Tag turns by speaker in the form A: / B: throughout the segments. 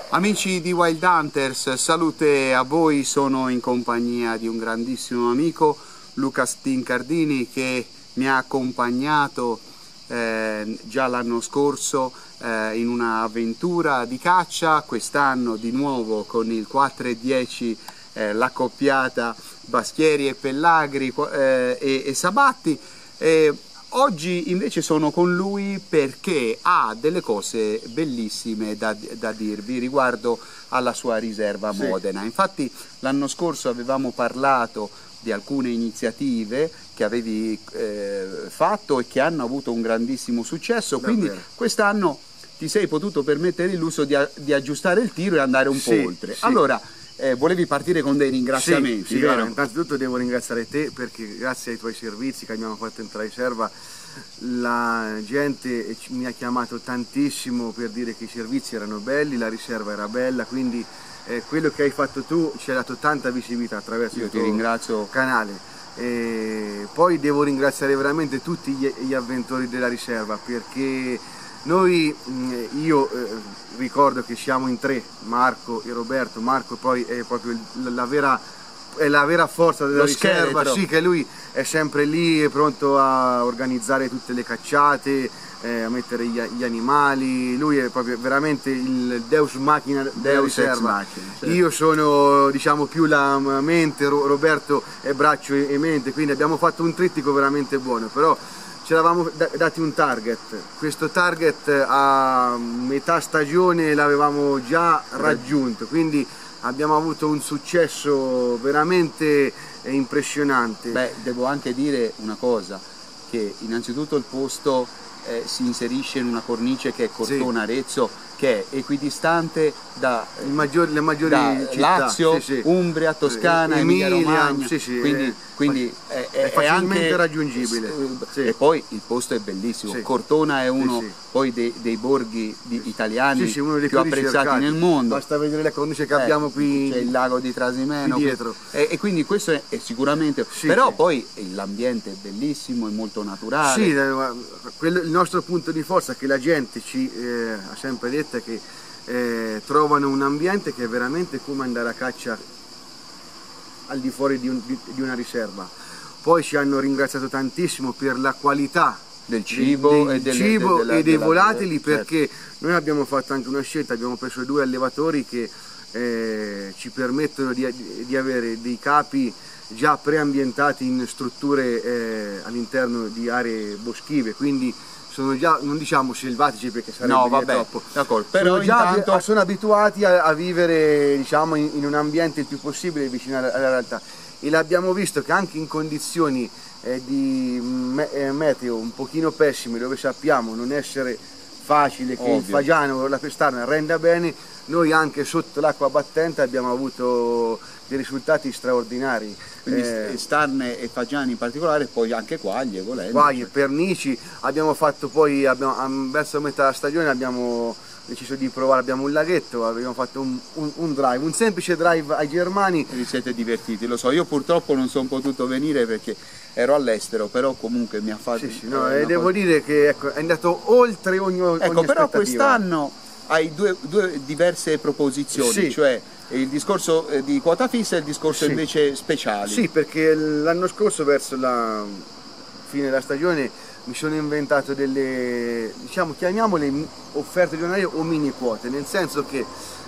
A: Amici di Wild Hunters, salute a voi, sono in compagnia di un grandissimo amico, Luca Stincardini, che mi ha accompagnato già l'anno scorso in un'avventura di caccia, quest'anno di nuovo con il 410, l'accoppiata Baschieri e Pellagri e Sabatti. Oggi invece sono con lui perché ha delle cose bellissime da dirvi riguardo alla sua riserva Modena. Infatti l'anno scorso avevamo parlato di alcune iniziative che avevi fatto e che hanno avuto un grandissimo successo, quindi quest'anno ti sei potuto permettere il lusso di aggiustare il tiro e andare un po' oltre. Allora, volevi partire con dei ringraziamenti, vero?
B: Guarda, innanzitutto devo ringraziare te perché grazie ai tuoi servizi che abbiamo fatto entrare in riserva la gente mi ha chiamato tantissimo per dire che i servizi erano belli, la riserva era bella, quindi quello che hai fatto tu ci ha dato tanta visibilità attraverso il tuo canale. Poi devo ringraziare veramente tutti gli avventori della riserva perché noi, ricordo che siamo in tre, Marco e Roberto. Marco poi è proprio la vera forza della riserva, sì, che lui è sempre lì, è pronto a organizzare tutte le cacciate, a mettere gli animali, lui è proprio veramente il Deus Machina della riserva. Io sono, diciamo, più la mente, Roberto è braccio e mente, quindi abbiamo fatto un trittico veramente buono, però ci eravamo dati un target, questo target a metà stagione l'avevamo già raggiunto, quindi abbiamo avuto un successo veramente impressionante.
A: Beh, devo anche dire una cosa, che innanzitutto il posto si inserisce in una cornice che è Cortona Arezzo, che è equidistante da
B: le maggiori città,
A: Lazio, Umbria, Toscana, Emilia Romagna, quindi
B: è facilmente anche raggiungibile.
A: E poi il posto è bellissimo, Cortona è uno poi dei borghi italiani
B: uno dei
A: più apprezzati nel mondo.
B: Basta vedere la cornice che abbiamo qui,
A: c'è il lago di Trasimeno
B: qui dietro,
A: e quindi questo è sicuramente, però poi l'ambiente è bellissimo, è molto naturale.
B: Sì, il nostro punto di forza, che la gente ci ha sempre detto, è che trovano un ambiente che è veramente come andare a caccia al di fuori di una riserva. Poi ci hanno ringraziato tantissimo per la qualità
A: del cibo e
B: dei volatili, perché noi abbiamo fatto anche una scelta, abbiamo preso 2 allevatori che ci permettono di avere dei capi già preambientati in strutture all'interno di aree boschive, quindi sono già, non diciamo selvatici perché sarebbe troppo, però sono abituati a vivere, diciamo, in un ambiente il più possibile vicino alla realtà, e l'abbiamo visto che anche in condizioni di meteo un pochino pessime, dove sappiamo non essere facile che il fagiano o la pestana renda bene, noi anche sotto l'acqua battente abbiamo avuto dei risultati straordinari.
A: Quindi starne e fagiani in particolare, poi anche quaglie, volendo.
B: Quaglie, pernici, abbiamo fatto poi, verso metà stagione abbiamo deciso di provare, abbiamo un laghetto, abbiamo fatto un drive, un semplice drive ai Germani.
A: Vi siete divertiti, lo so, io purtroppo non sono potuto venire perché ero all'estero, però comunque mi ha fatto...
B: devo dire che è andato oltre ogni
A: però quest'anno hai due diverse proposizioni, cioè il discorso di quota fissa e il discorso invece speciali.
B: Sì, perché l'anno scorso verso la fine della stagione mi sono inventato delle, diciamo, chiamiamole offerte giornaliere o mini quote, nel senso che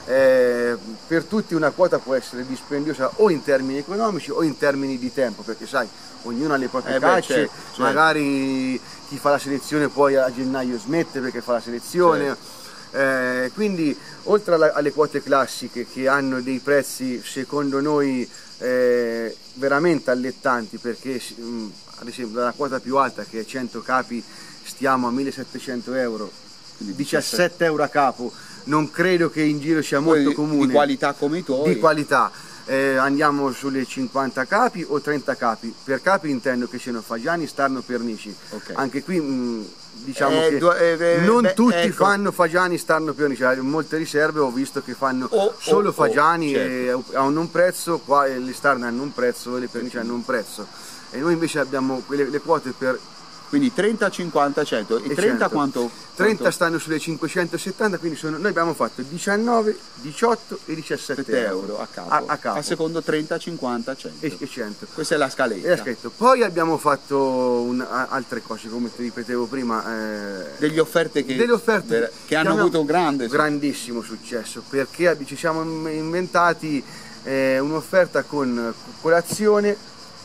B: per tutti una quota può essere dispendiosa o in termini economici o in termini di tempo, perché sai, ognuno ha le proprie cacce, magari chi fa la selezione poi a gennaio smette perché fa la selezione. Quindi oltre alle quote classiche, che hanno dei prezzi secondo noi veramente allettanti, perché ad esempio dalla quota più alta, che è 100 capi, stiamo a 1.700 euro, 17 euro a capo, non credo che in giro sia molto comune.
A: Di qualità come i tuoi?
B: Di qualità. Andiamo sulle 50 capi o 30 capi. Per capi intendo che siano fagiani, starno, pernici. Anche qui diciamo che non tutti fanno fagiani, starno, pernici. Molte riserve ho visto che fanno solo fagiani e hanno un prezzo, qua le starne hanno un prezzo e le pernici hanno un prezzo. E noi invece abbiamo le quote per
A: Quindi 30, 50, 100. E 30
B: 100.
A: quanto?
B: 30 stanno sulle 570, quindi noi abbiamo fatto 19, 18 e 17 euro
A: a capo. A secondo 30, 50, 100.
B: E 100.
A: Questa è la scaletta.
B: Poi abbiamo fatto altre cose, come ti ripetevo prima.
A: Delle offerte che hanno avuto un grandissimo successo,
B: perché ci siamo inventati un'offerta con colazione,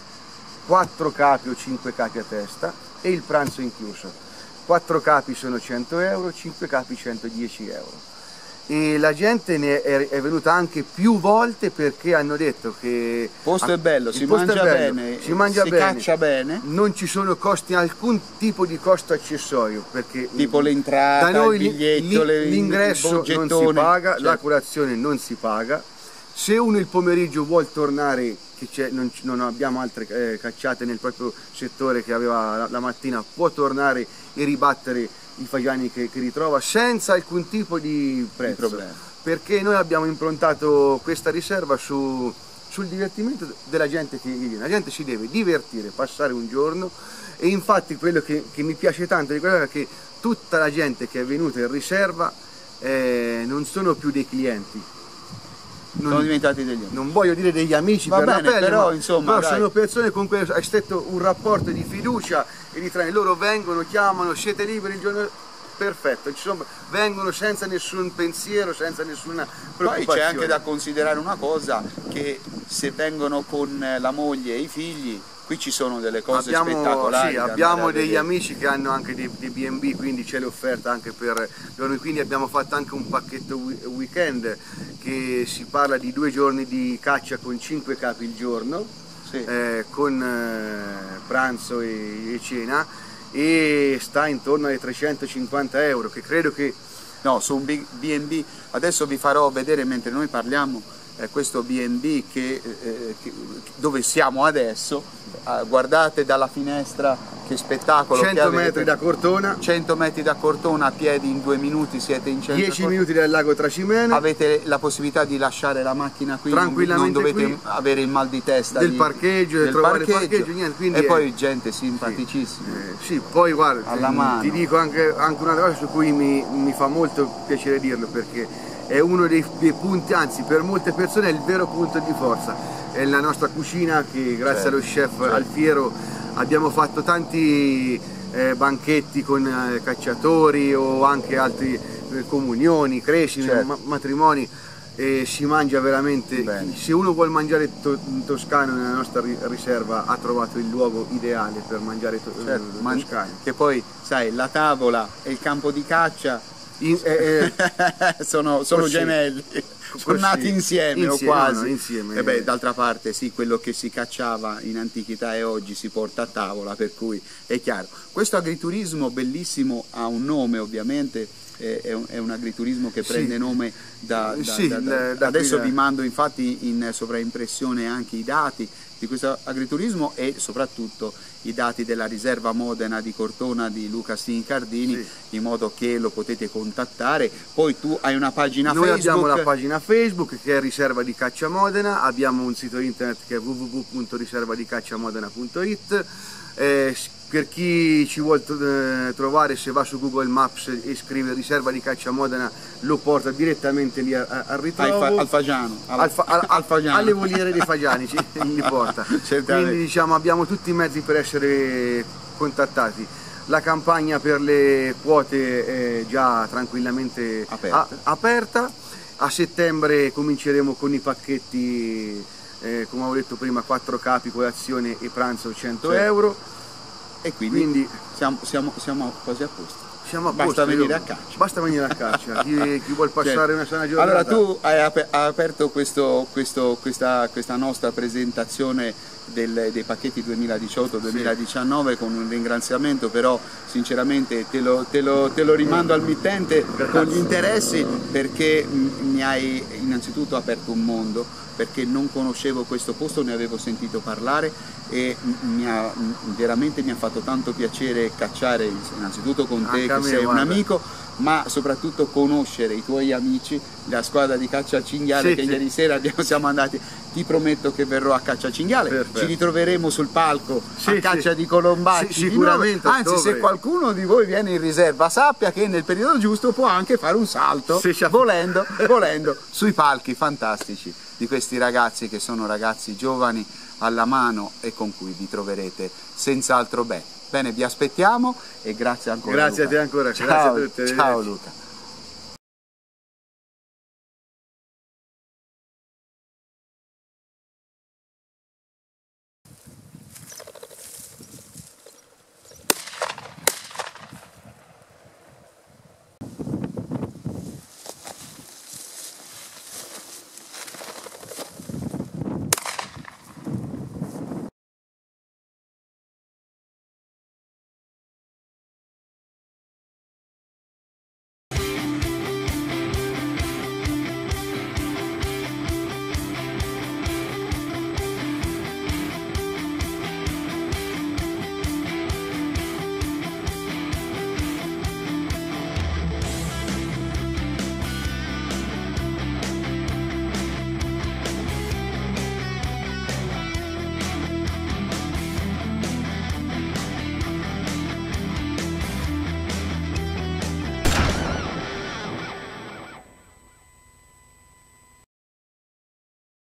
B: 4 capi o 5 capi a testa e il pranzo incluso. 4 capi sono 100 euro, 5 capi 110 euro. E la gente è venuta anche più volte perché hanno detto che
A: il posto è bello, si mangia bene, si caccia bene,
B: non ci sono costi, alcun tipo di costo accessorio, perché
A: tipo l'entrata,
B: da noi
A: il biglietto,
B: l'ingresso non si paga, certo. La colazione non si paga. Se uno il pomeriggio vuol tornare, che non abbiamo altre cacciate nel proprio settore che aveva la mattina, può tornare e ribattere i fagiani che ritrova senza alcun tipo di prezzo, perché noi abbiamo improntato questa riserva sul divertimento della gente che viene. La gente si deve divertire, passare un giorno, e infatti quello che mi piace tanto di quella è che tutta la gente che è venuta in riserva non sono più dei clienti.
A: Sono diventati degli amici.
B: Non voglio dire degli amici per la pelle,
A: però, insomma,
B: sono persone con cui hai stretto un rapporto di fiducia e di traino. Loro vengono, chiamano, siete liberi il giorno, perfetto, vengono senza nessun pensiero, senza nessuna preoccupazione.
A: Poi c'è anche da considerare una cosa, che se vengono con la moglie e i figli, qui ci sono delle cose spettacolari.
B: Sì, abbiamo degli amici che hanno anche dei B&B, quindi c'è l'offerta anche per noi, quindi abbiamo fatto anche un pacchetto weekend che si parla di 2 giorni di caccia con 5 capi il giorno, sì. Con pranzo e cena, e sta intorno ai 350 euro, che credo che...
A: No, su un B&B, adesso vi farò vedere mentre noi parliamo questo B&B dove siamo adesso. Guardate dalla finestra che spettacolo,
B: 100 metri da Cortona,
A: 100 metri da Cortona, a piedi in 2 minuti siete in centro,
B: 10 minuti dal lago Trasimeno,
A: avete la possibilità di lasciare la macchina qui
B: tranquillamente,
A: non dovete avere il mal di testa
B: del parcheggio, del trovare il parcheggio, niente,
A: quindi poi gente simpaticissima.
B: Sì, poi guarda, ti dico anche un'altra cosa su cui mi fa molto piacere dirlo, perché è uno dei punti, anzi per molte persone è il vero punto di forza, è la nostra cucina, che grazie allo chef Alfiero abbiamo fatto tanti banchetti con cacciatori o anche altre comunioni, crescite, matrimoni, e si mangia veramente bene. Se uno vuole mangiare toscano nella nostra riserva, ha trovato il luogo ideale per mangiare toscano.
A: Che poi sai, la tavola e il campo di caccia sono gemelli, sono nati insieme o quasi.
B: No, insieme.
A: E beh, d'altra parte sì, quello che si cacciava in antichità e oggi si porta a tavola, per cui è chiaro. Questo agriturismo bellissimo ha un nome, ovviamente, è un agriturismo che prende nome adesso vi mando infatti in sovraimpressione anche i dati di questo agriturismo e soprattutto i dati della riserva Modena di Cortona di Luca Stincardini, in modo che lo potete contattare. Poi tu hai una pagina Facebook.
B: Noi abbiamo la pagina Facebook che è Riserva di Caccia Modena, abbiamo un sito internet che è www.riservadicacciamodena.it. Per chi ci vuole trovare, se va su Google Maps e scrive Riserva di Caccia Modena, lo porta direttamente lì al ritrovo.
A: Al Fagiano.
B: Alle voliere dei Fagiani li porta. Quindi diciamo abbiamo tutti i mezzi per essere contattati. La campagna per le quote è già tranquillamente aperta. A settembre cominceremo con i pacchetti, come avevo detto prima, 4 capi, colazione e pranzo 100 euro.
A: E quindi siamo quasi a posto.
B: Basta
A: venire a caccia.
B: Basta venire a caccia. Chi vuol passare una sana giornata.
A: Allora tu hai aperto questa nostra presentazione dei pacchetti 2018-2019 con un ringraziamento, però sinceramente te lo rimando al mittente con gli interessi, perché mi hai innanzitutto aperto un mondo, perché non conoscevo questo posto, ne avevo sentito parlare e veramente mi ha fatto tanto piacere cacciare innanzitutto con te, che sei un amico, ma soprattutto conoscere i tuoi amici, la squadra di caccia al cinghiale, che ieri sera siamo andati. Ti prometto che verrò a caccia al cinghiale.
B: Perfetto.
A: Ci ritroveremo sul palco a caccia di colombacci,
B: sicuramente.
A: Anzi, se qualcuno di voi viene in riserva, sappia che nel periodo giusto può anche fare un salto, volendo sui palchi fantastici di questi ragazzi, che sono ragazzi giovani alla mano e con cui vi troverete senz'altro bene. Bene, vi aspettiamo e grazie ancora.
B: Grazie
A: Luca.
B: a te ancora.
A: Ciao,
B: Grazie a tutti.
A: Ciao Luca.